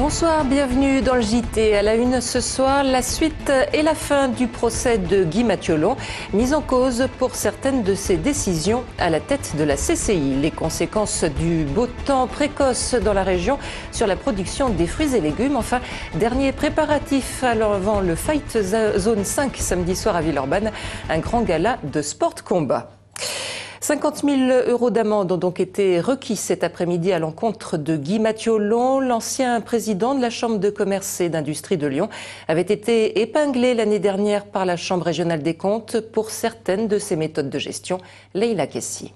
Bonsoir, bienvenue dans le JT. À la une ce soir, la suite et la fin du procès de Guy Mathiollon, mis en cause pour certaines de ses décisions à la tête de la CCI. Les conséquences du beau temps précoce dans la région sur la production des fruits et légumes. Enfin, dernier préparatif avant le Fight Zone 5 samedi soir à Villeurbanne, un grand gala de sport combat. 50 000 € d'amende ont donc été requis cet après-midi à l'encontre de Guy Mathiollon. L'ancien président de la Chambre de commerce et d'industrie de Lyon avait été épinglé l'année dernière par la Chambre régionale des comptes pour certaines de ses méthodes de gestion. Leïla Kessi.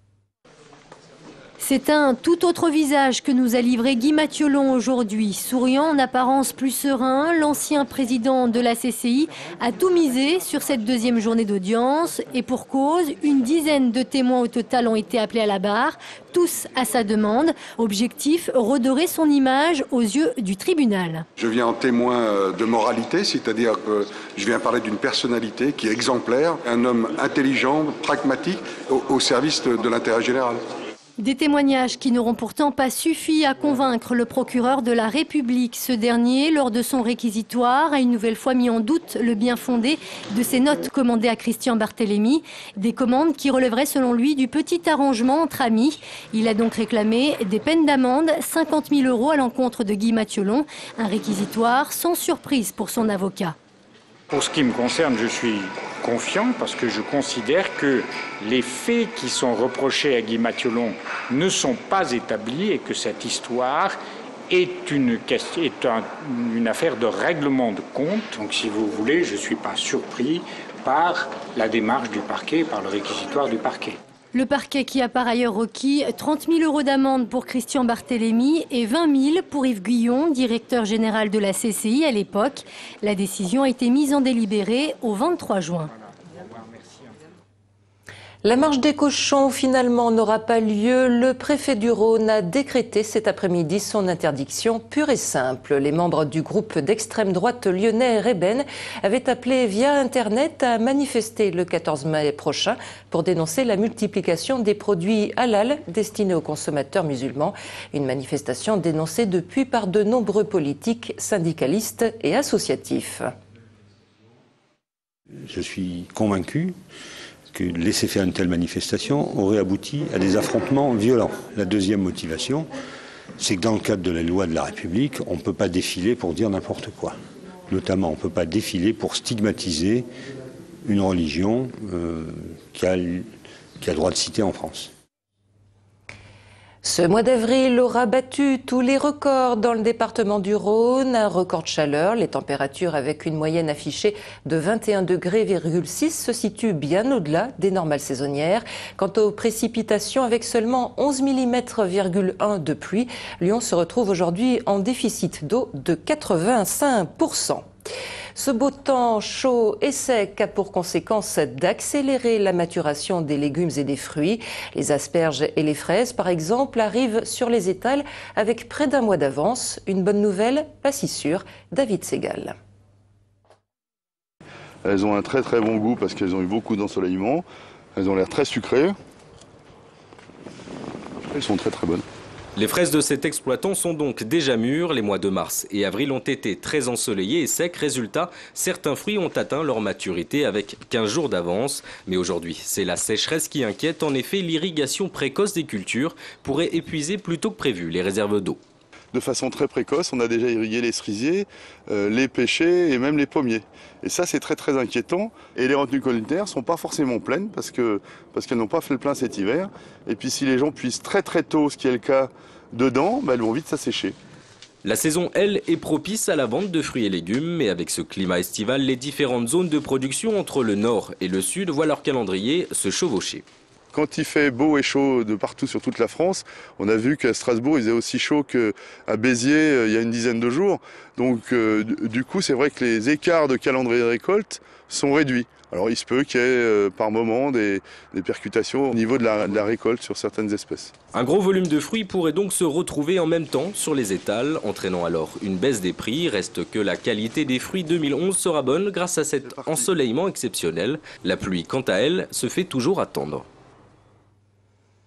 C'est un tout autre visage que nous a livré Guy Mathiollon aujourd'hui. Souriant, en apparence plus serein, l'ancien président de la CCI a tout misé sur cette deuxième journée d'audience. Et pour cause, une dizaine de témoins au total ont été appelés à la barre, tous à sa demande. Objectif, redorer son image aux yeux du tribunal. Je viens en témoin de moralité, c'est-à-dire que je viens parler d'une personnalité qui est exemplaire, un homme intelligent, pragmatique, au service de l'intérêt général. Des témoignages qui n'auront pourtant pas suffi à convaincre le procureur de la République. Ce dernier, lors de son réquisitoire, a une nouvelle fois mis en doute le bien fondé de ses notes commandées à Christian Barthélémy. Des commandes qui relèveraient selon lui du petit arrangement entre amis. Il a donc réclamé des peines d'amende, 50 000 € à l'encontre de Guy Mathiollon. Un réquisitoire sans surprise pour son avocat. Pour ce qui me concerne, je suis confiant parce que je considère que les faits qui sont reprochés à Guy Mathiollon ne sont pas établis et que cette histoire est une affaire de règlement de compte. Donc si vous voulez, je ne suis pas surpris par la démarche du parquet, par le réquisitoire du parquet. Le parquet qui a par ailleurs requis 30 000 € d'amende pour Christian Barthélémy et 20 000 pour Yves Guillon, directeur général de la CCI à l'époque. La décision a été mise en délibéré au 23 juin. La marche des cochons finalement n'aura pas lieu. Le préfet du Rhône a décrété cet après-midi son interdiction pure et simple. Les membres du groupe d'extrême droite lyonnais Reben avaient appelé via Internet à manifester le 14 mai prochain pour dénoncer la multiplication des produits halal destinés aux consommateurs musulmans. Une manifestation dénoncée depuis par de nombreux politiques, syndicalistes et associatifs. Je suis convaincu que laisser faire une telle manifestation aurait abouti à des affrontements violents. La deuxième motivation, c'est que dans le cadre de la loi de la République, on ne peut pas défiler pour dire n'importe quoi. Notamment, on ne peut pas défiler pour stigmatiser une religion qui a le droit de citer en France. Ce mois d'avril aura battu tous les records dans le département du Rhône. Un record de chaleur, les températures avec une moyenne affichée de 21,6 degrés se situent bien au-delà des normales saisonnières. Quant aux précipitations, avec seulement 11 mm,1 de pluie, Lyon se retrouve aujourd'hui en déficit d'eau de 85%. Ce beau temps chaud et sec a pour conséquence d'accélérer la maturation des légumes et des fruits. Les asperges et les fraises, par exemple, arrivent sur les étals avec près d'un mois d'avance. Une bonne nouvelle, pas si sûre. David Segal. Elles ont un très très bon goût parce qu'elles ont eu beaucoup d'ensoleillement. Elles ont l'air très sucrées. Elles sont très très bonnes. Les fraises de cet exploitant sont donc déjà mûres. Les mois de mars et avril ont été très ensoleillés et secs. Résultat, certains fruits ont atteint leur maturité avec 15 jours d'avance. Mais aujourd'hui, c'est la sécheresse qui inquiète. En effet, l'irrigation précoce des cultures pourrait épuiser plus tôt que prévu les réserves d'eau. De façon très précoce, on a déjà irrigué les cerisiers, les pêchers et même les pommiers. Et ça, c'est très très inquiétant. Et les retenues collinaires ne sont pas forcément pleines parce qu'elles n'ont pas fait le plein cet hiver. Et puis si les gens puissent très très tôt, ce qui est le cas dedans, elles vont vite s'assécher. La saison, elle, est propice à la vente de fruits et légumes. Mais avec ce climat estival, les différentes zones de production entre le nord et le sud voient leur calendrier se chevaucher. Quand il fait beau et chaud de partout sur toute la France, on a vu qu'à Strasbourg, il faisait aussi chaud qu'à Béziers il y a une dizaine de jours. Donc du coup, c'est vrai que les écarts de calendrier de récolte sont réduits. Alors il se peut qu'il y ait par moment des percutations au niveau de la récolte sur certaines espèces. Un gros volume de fruits pourrait donc se retrouver en même temps sur les étals, entraînant alors une baisse des prix. Reste que la qualité des fruits 2011 sera bonne grâce à cet ensoleillement exceptionnel. La pluie, quant à elle, se fait toujours attendre.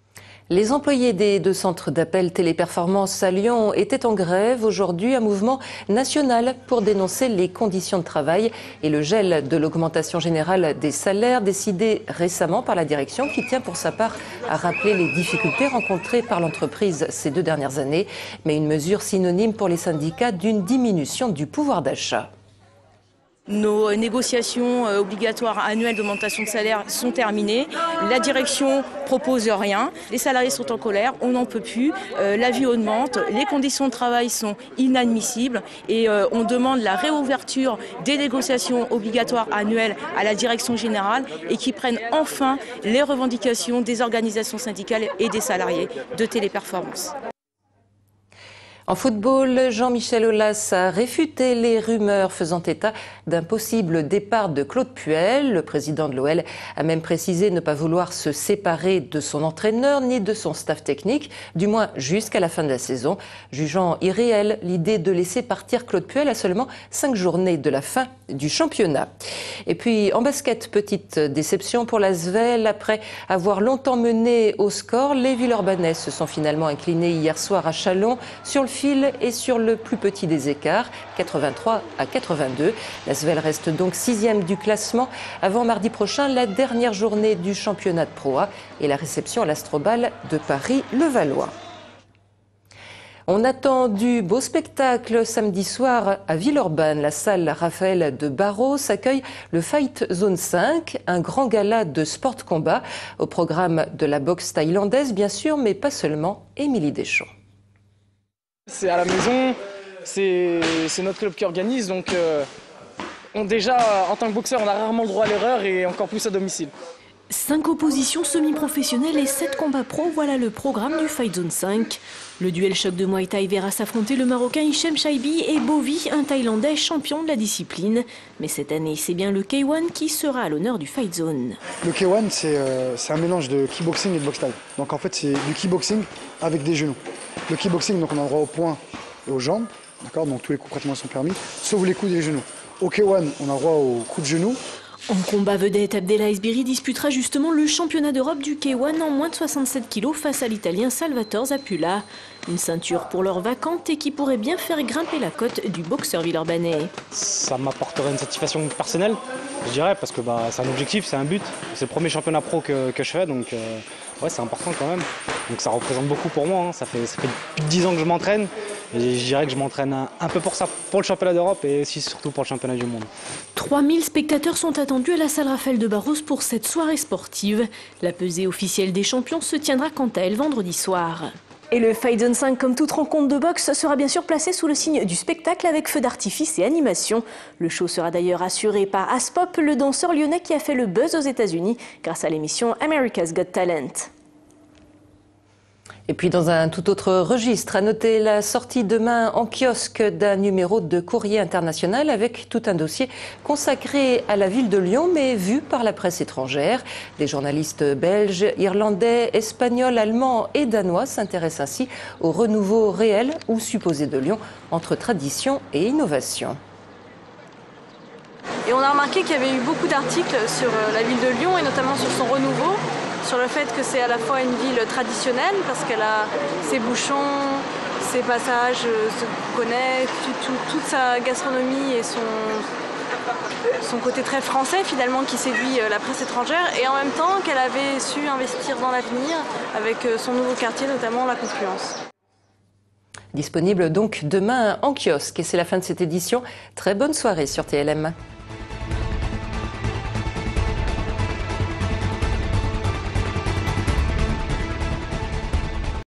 Les employés des 2 centres d'appel Téléperformance à Lyon étaient en grève aujourd'hui, un mouvement national pour dénoncer les conditions de travail et le gel de l'augmentation générale des salaires décidé récemment par la direction qui tient pour sa part à rappeler les difficultés rencontrées par l'entreprise ces 2 dernières années, mais une mesure synonyme pour les syndicats d'une diminution du pouvoir d'achat. Nos négociations obligatoires annuelles d'augmentation de salaire sont terminées. La direction propose rien. Les salariés sont en colère, on n'en peut plus. La vie augmente, les conditions de travail sont inadmissibles et on demande la réouverture des négociations obligatoires annuelles à la direction générale et qui prennent enfin les revendications des organisations syndicales et des salariés de Téléperformance. En football, Jean-Michel Aulas a réfuté les rumeurs faisant état d'un possible départ de Claude Puel. Le président de l'OL a même précisé ne pas vouloir se séparer de son entraîneur ni de son staff technique, du moins jusqu'à la fin de la saison, jugeant irréel l'idée de laisser partir Claude Puel à seulement 5 journées de la fin du championnat. Et puis en basket, petite déception pour l'Asvel. Après avoir longtemps mené au score, les Villeurbanais se sont finalement inclinés hier soir à Châlons sur le fil et sur le plus petit des écarts, 83-82. L'Asvel reste donc 6e du classement avant mardi prochain la dernière journée du championnat de Pro A et la réception à l'Astrobal de Paris-Levallois. On attend du beau spectacle samedi soir à Villeurbanne. La salle Raphaël de Barros accueille le Fight Zone 5, un grand gala de sport combat au programme de la boxe thaïlandaise bien sûr, mais pas seulement. Émilie Deschamps. C'est à la maison, c'est notre club qui organise, donc déjà en tant que boxeur on a rarement le droit à l'erreur et encore plus à domicile. 5 oppositions semi-professionnelles et 7 combats pro, voilà le programme du Fight Zone 5. Le duel choc de Muay Thai verra s'affronter le Marocain Hichem Chaibi et Bovi, un Thaïlandais champion de la discipline. Mais cette année, c'est bien le K1 qui sera à l'honneur du Fight Zone. Le K1, c'est un mélange de kickboxing et de boxe thaï. Donc en fait, c'est du kickboxing avec des genoux. Le kickboxing, donc on a le droit aux poings et aux jambes, d'accord, donc tous les coups pratiquement sont permis, sauf les coups des genoux. Au K1, on a le droit aux coups de genoux. En combat vedette, Abdellah Esbiri disputera justement le championnat d'Europe du K1 en moins de 67 kg face à l'Italien Salvatore Zapula. Une ceinture pour l'heure vacante et qui pourrait bien faire grimper la cote du boxeur villeurbanais. Ça m'apporterait une satisfaction personnelle, je dirais, parce que c'est un objectif, c'est un but. C'est le premier championnat pro que je fais, donc ouais, c'est important quand même. Donc ça représente beaucoup pour moi, hein. Ça fait plus de 10 ans que je m'entraîne. Et je dirais que je m'entraîne un peu pour ça, pour le championnat d'Europe et aussi surtout pour le championnat du monde. 3000 spectateurs sont attendus à la salle Raphaël de Barros pour cette soirée sportive. La pesée officielle des champions se tiendra quant à elle vendredi soir. Et le Fight Zone 5, comme toute rencontre de boxe, sera bien sûr placé sous le signe du spectacle avec feux d'artifice et animation. Le show sera d'ailleurs assuré par Aspop, le danseur lyonnais qui a fait le buzz aux États-Unis grâce à l'émission America's Got Talent. Et puis dans un tout autre registre, à noter la sortie demain en kiosque d'un numéro de Courrier International avec tout un dossier consacré à la ville de Lyon, mais vu par la presse étrangère. Des journalistes belges, irlandais, espagnols, allemands et danois s'intéressent ainsi au renouveau réel ou supposé de Lyon entre tradition et innovation. Et on a remarqué qu'il y avait eu beaucoup d'articles sur la ville de Lyon et notamment sur son renouveau, sur le fait que c'est à la fois une ville traditionnelle parce qu'elle a ses bouchons, ses passages, on connaît toute sa gastronomie et son côté très français finalement qui séduit la presse étrangère, et en même temps qu'elle avait su investir dans l'avenir avec son nouveau quartier, notamment la Confluence. Disponible donc demain en kiosque. Et c'est la fin de cette édition. Très bonne soirée sur TLM.